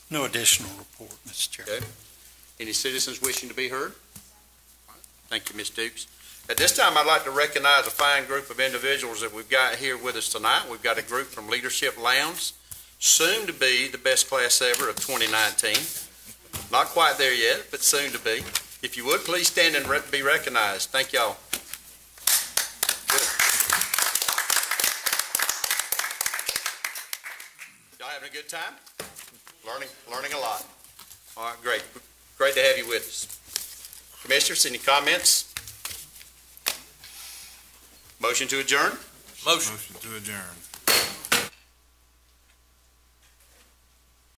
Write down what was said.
No additional report, Mr. Chair. Okay. Any citizens wishing to be heard? Thank you, Ms. Dukes. At this time, I'd like to recognize a fine group of individuals that we've got here with us tonight. We've got a group from Leadership Lowndes, soon to be the best class ever of 2019. Not quite there yet, but soon to be. If you would, please stand and be recognized. Thank y'all. Good. Y'all having a good time? Learning a lot. All right, great. Great to have you with us. Commissioners, any comments? Motion to adjourn? Motion to adjourn.